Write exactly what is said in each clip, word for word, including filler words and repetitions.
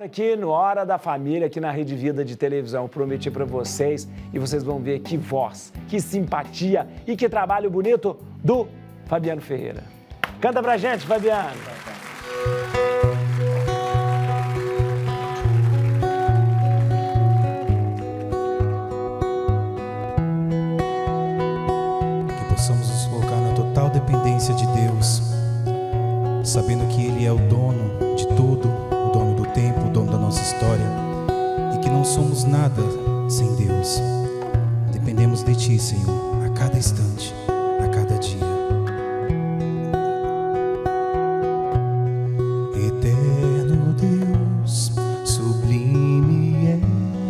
aqui no Hora da Família, aqui na Rede Vida de televisão. Eu prometi para vocês e vocês vão ver que voz, que simpatia e que trabalho bonito do Fabiano Ferreira. Canta pra gente, Fabiano. Que possamos nos colocar na total dependência de Deus, sabendo que Ele é o dono de tudo, o dono do tempo, o dono da nossa história, e que não somos nada sem Deus. Dependemos de Ti, Senhor, a cada instante, a cada dia. Eterno Deus, sublime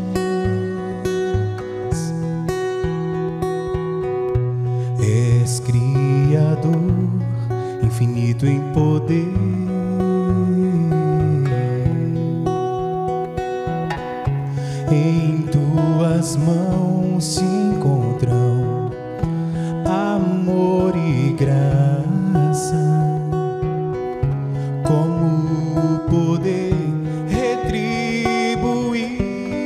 és, és Criador, infinito em poder. Em tuas mãos se encontram amor e graça, como poder retribuir.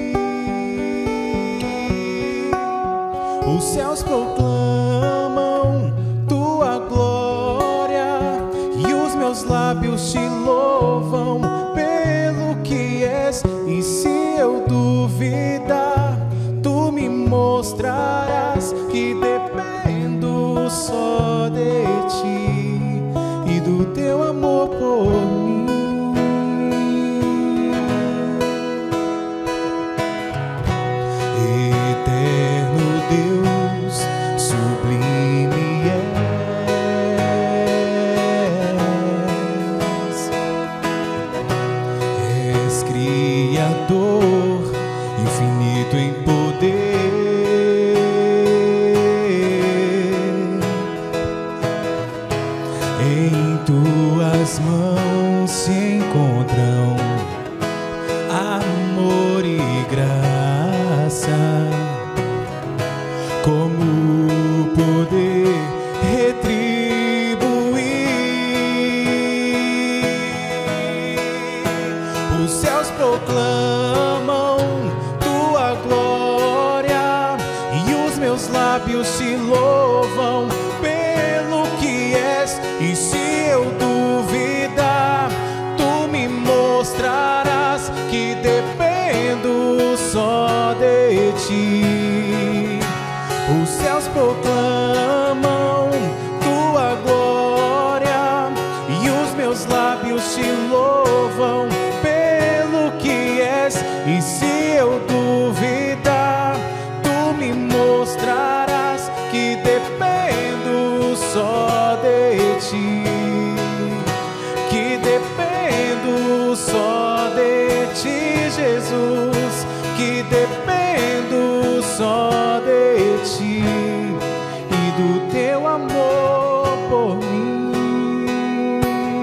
Os céus proclamam tua glória e os meus lábios te louvam pelo que és. E se eu duvidar, tu me mostrarás que dependo só de ti e do teu amor por mim. Eterno Deus, sublime és, és Criador, infinito em poder. Em tuas mãos se encontram amor e graça, como poder retribuir. Os céus proclamam tua glória e os meus lábios te louvam pelo que és. E se eu duvidar, tu me mostrarás que dependo só de ti. Os céus proclamam tua glória e os meus lábios te louvam pelo que és. E se eu duvidar, tu me mostrarás que dependo só de ti, que dependo só de ti, Jesus, que dependo só de ti e do teu amor por mim.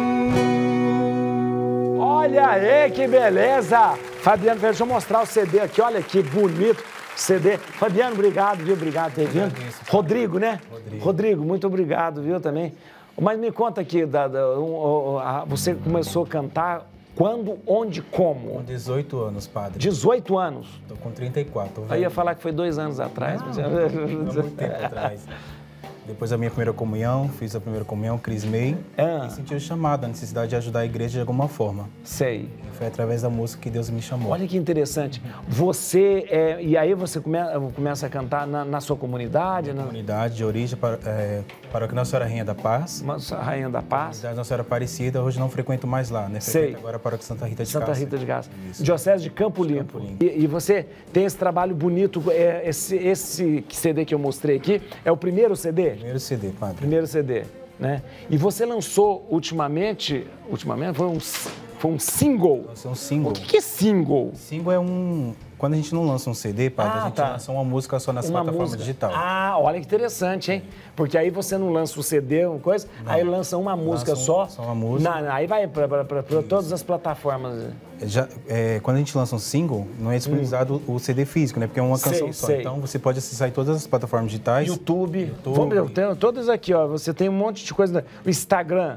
Olha aí que beleza! Fabiano, deixa eu mostrar o C D aqui, olha que bonito C D. Fabiano, obrigado, viu? Obrigado por ter vindo. Rodrigo, né? Rodrigo. Rodrigo, muito obrigado, viu, também. Mas me conta aqui, da, da, um, a, você começou a cantar quando, onde, como? Com dezoito anos, padre. dezoito anos? Tô com trinta e quatro. Eu ia falar que foi dois anos atrás. Não, mas... não, não, muito tempo atrás. Depois da minha primeira comunhão, fiz a primeira comunhão, crismei, Ah. e senti o chamado, a necessidade de ajudar a igreja de alguma forma. Sei. E foi através da música que Deus me chamou. Olha que interessante. Você, é, e aí você come, começa a cantar na, na sua comunidade? Na Comunidade de origem, para, é, Paróquia Nossa Senhora Rainha da Paz. Nossa Rainha da Paz? Comunidade Nossa Senhora Aparecida, hoje não frequento mais lá, né? Sei. Frequento agora a Paróquia Santa Rita de Santa Cássia. Rita de Cássia. Isso. Diocese de Campo Limpo. Campo Limpo. E, e você tem esse trabalho bonito, é, esse, esse C D que eu mostrei aqui, é o primeiro C D? Primeiro C D, padre. Primeiro C D, né? E você lançou ultimamente, ultimamente foi um, foi um single. Lançou um single. O que, que é single? Single é um... Quando a gente não lança um C D, padre, Ah, a gente tá. lança uma música só nas Uma plataformas música. digitais. Ah, olha que interessante, hein? Porque aí você não lança o C D, uma coisa, aí lança uma música um- só. só uma música. Na- aí vai para todas as plataformas. Já, é, quando a gente lança um single, não é disponibilizado o C D físico, né? Porque é uma Sei, canção só. sei. Então você pode acessar em todas as plataformas digitais. YouTube. YouTube. Vamos ver, eu tenho todas aqui, ó. Você tem um monte de coisa. O Instagram.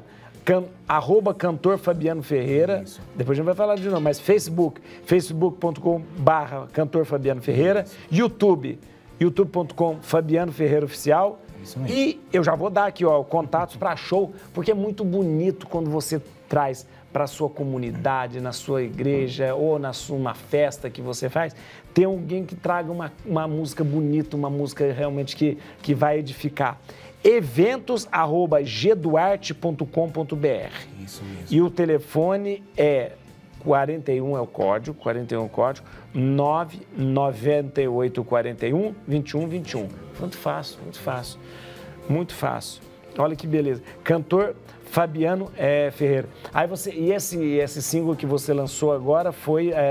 can, arroba cantor Fabiano Ferreira. Isso. Depois a gente vai falar de novo, mas Facebook, facebook ponto com barra cantor Fabiano Ferreira. Isso. YouTube, youtube ponto com Fabiano Ferreira Oficial. Isso mesmo. E eu já vou dar aqui, ó, contatos para show, porque é muito bonito quando você traz para a sua comunidade, na sua igreja ou na sua uma festa que você faz, ter alguém que traga uma, uma música bonita, uma música realmente que, que vai edificar. eventos arroba g duarte ponto com ponto b r. Isso mesmo. E o telefone é quarenta e um é o código, quarenta e um é o código, nove nove oito quatro um, vinte e um vinte e um. Muito fácil, muito fácil, muito fácil. Olha que beleza. Cantor Fabiano é, Ferreira. Aí você, e esse, esse single que você lançou agora foi é,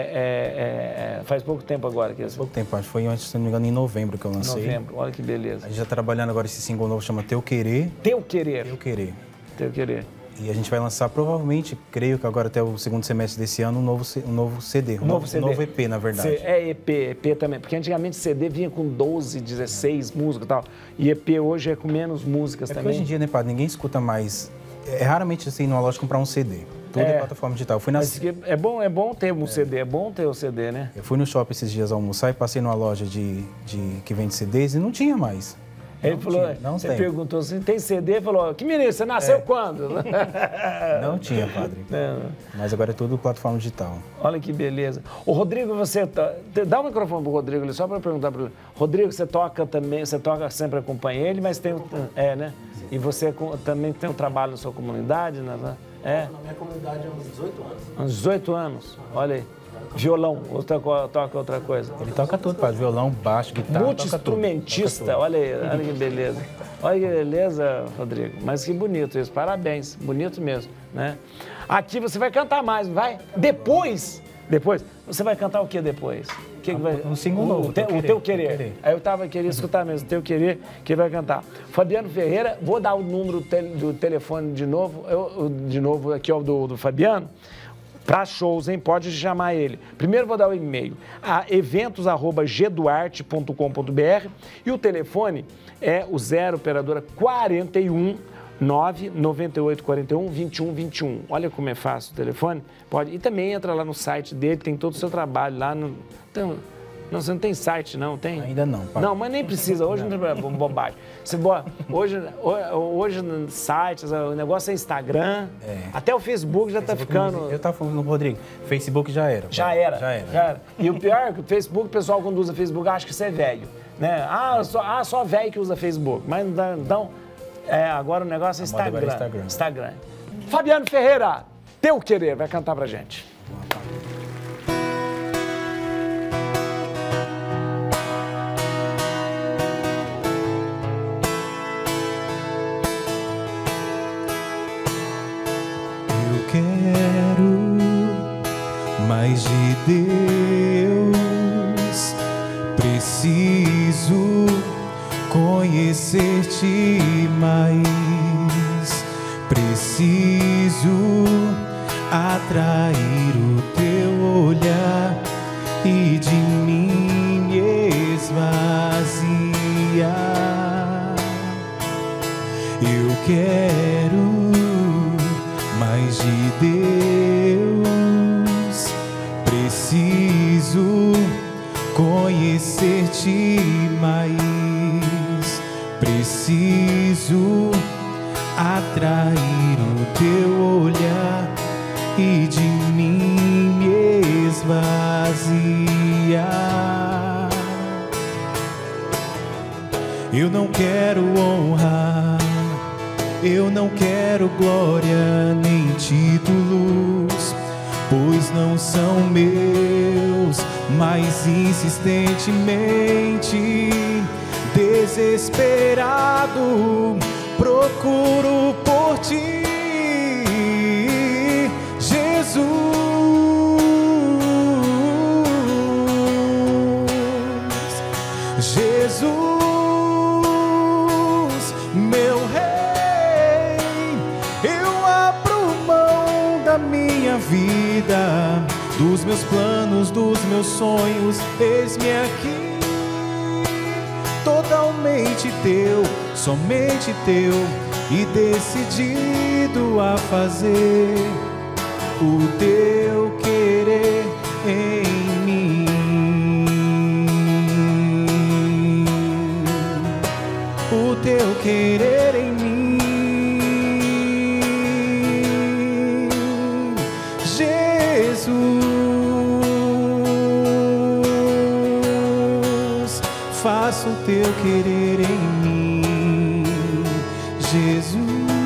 é, é, faz pouco tempo agora? Que faz pouco tempo, acho que foi, se não me engano, em novembro que eu lancei. Novembro, olha que beleza. A gente já tá trabalhando agora esse single novo, chama Teu Querer. Teu Querer. Teu Querer. Teu Querer. E a gente vai lançar, provavelmente, creio que agora até o segundo semestre desse ano, um novo, um novo C D. Um, um novo, C D. Um novo E P, na verdade. É E P, E P também. Porque antigamente C D vinha com doze, dezesseis músicas e tal. E E P hoje é com menos músicas é também. Hoje em dia, né, padre, ninguém escuta mais. É raramente assim, numa loja comprar um C D. Tudo é, é plataforma digital. Eu fui na... É bom, é bom ter um é. C D, é bom ter o C D, né? Eu fui no shopping esses dias almoçar e passei numa loja de, de, que vende C Ds e não tinha mais. Ele não falou, tinha, não você tem. Perguntou assim, tem C D? Ele falou, que menino, você nasceu é. quando? Não tinha, padre. Não. Mas agora é tudo plataforma digital. Olha que beleza. O Rodrigo, você... Tá, dá o microfone pro Rodrigo ali, só para perguntar para ele. Rodrigo, você toca também, você toca, sempre acompanha ele, mas tem... É, né? E você também tem um trabalho na sua comunidade, né? É? Na minha comunidade há uns dezoito anos. Uns dezoito anos? Olha aí. Violão, ou toca outra coisa? Ele toca tudo, padre. Violão, baixo, guitarra. Multi-instrumentista, olha aí, olha que beleza. Olha que beleza, Rodrigo. Mas que bonito isso, parabéns. Bonito mesmo, né? Aqui você vai cantar mais, vai? Depois, depois, você vai cantar o que depois? O que, que vai? Um single novo. O, te, o Teu Querer. querer. Aí eu tava querendo escutar mesmo, o Teu Querer, que vai cantar. Fabiano Ferreira, vou dar o número do telefone de novo, eu, de novo aqui, ó, do, do Fabiano. Para shows, hein? Pode chamar ele. Primeiro vou dar o e-mail, a eventos arroba g duarte ponto com ponto b r e o telefone é o zero operadora quarenta e um, nove nove oito quatro um, vinte e um vinte e um. Olha como é fácil o telefone. Pode. E também entra lá no site dele, tem todo o seu trabalho lá no... Então, não, você não tem site, não? Tem? Ainda não. Pai. Não, mas nem precisa. Hoje não é bobagem. Você bota, hoje, hoje no site, o negócio é Instagram. É. Até o Facebook já está ficando... Eu estava falando no Rodrigo. Facebook já era. Já era, já era. Já era. E o pior é que o Facebook, o pessoal quando usa Facebook acha que você é velho. Né? Ah, só, ah, só velho que usa Facebook. Mas então, é, agora o negócio é Instagram. É Instagram. Instagram. Fabiano Ferreira, Teu Querer, vai cantar pra gente. Mais de Deus, preciso conhecer-te mais, preciso atrair o teu olhar e de mim me esvaziar. Eu quero mais de Deus, preciso conhecer-te mais, preciso atrair o teu olhar e de mim me esvaziar. Eu não quero honra, eu não quero glória nem títulos, pois não são meus, mas insistentemente, desesperado, procuro por ti, Jesus. Jesus, meu Rei, eu abro mão da minha vida, dos meus planos, dos meus sonhos, eis-me aqui, totalmente somente teu, somente teu, e decidido a fazer o teu querer em mim. O teu querer em mim, Jesus. Faça o teu querer em mim, Jesus.